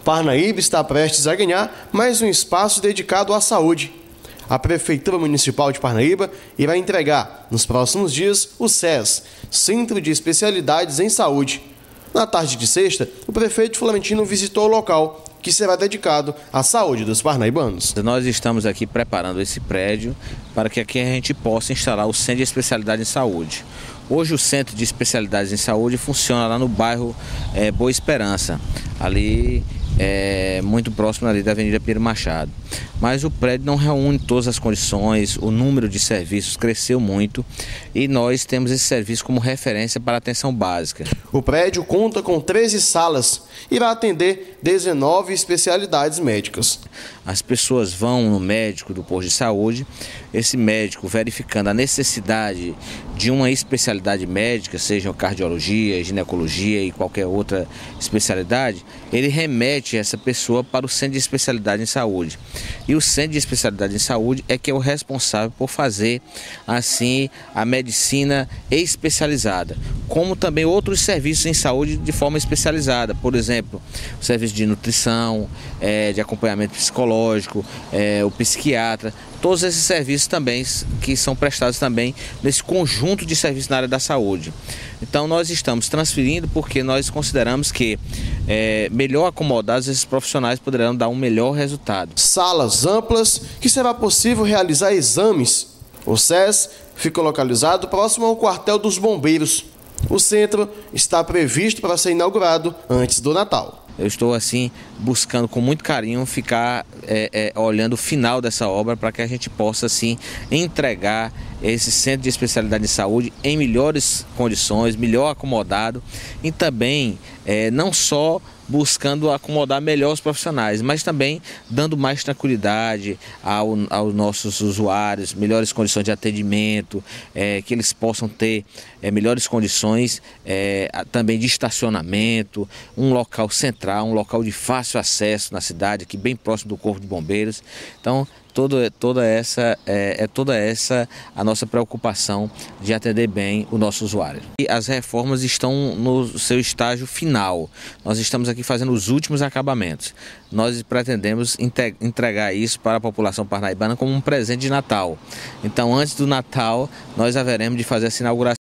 Parnaíba está prestes a ganhar mais um espaço dedicado à saúde. A Prefeitura Municipal de Parnaíba irá entregar, nos próximos dias, o SES, Centro de Especialidades em Saúde. Na tarde de sexta, o prefeito Florentino visitou o local, que será dedicado à saúde dos parnaibanos. Nós estamos aqui preparando esse prédio para que aqui a gente possa instalar o Centro de Especialidade em Saúde. Hoje o Centro de Especialidades em Saúde funciona lá no bairro Boa Esperança, ali muito próximo ali da Avenida Pedro Machado. Mas o prédio não reúne todas as condições, o número de serviços cresceu muito e nós temos esse serviço como referência para a atenção básica. O prédio conta com 13 salas e irá atender 19 especialidades médicas. As pessoas vão no médico do posto de saúde, esse médico verificando a necessidade de uma especialidade médica, seja cardiologia, ginecologia e qualquer outra especialidade, ele remete essa pessoa para o Centro de Especialidade em Saúde. E o Centro de Especialidade em Saúde é que é o responsável por fazer, assim, a medicina especializada, como também outros serviços em saúde de forma especializada, por exemplo, o serviço de nutrição, de acompanhamento psicológico, o psiquiatra, todos esses serviços também que são prestados também nesse conjunto de serviços na área da saúde. Então nós estamos transferindo porque nós consideramos que melhor acomodados esses profissionais poderão dar um melhor resultado. Salas amplas que será possível realizar exames. O SES fica localizado próximo ao quartel dos bombeiros. O centro está previsto para ser inaugurado antes do Natal. Eu estou assim buscando com muito carinho ficar olhando o final dessa obra para que a gente possa assim entregar esse centro de especialidade em saúde em melhores condições, melhor acomodado e também não só buscando acomodar melhor os profissionais, mas também dando mais tranquilidade aos nossos usuários, melhores condições de atendimento, que eles possam ter melhores condições também de estacionamento, um local central, um local de fácil acesso na cidade, aqui bem próximo do Corpo de Bombeiros. Então, toda essa a nossa preocupação de atender bem o nosso usuário. E as reformas estão no seu estágio final. Nós estamos aqui fazendo os últimos acabamentos. Nós pretendemos entregar isso para a população parnaibana como um presente de Natal. Então, antes do Natal, nós haveremos de fazer essa inauguração.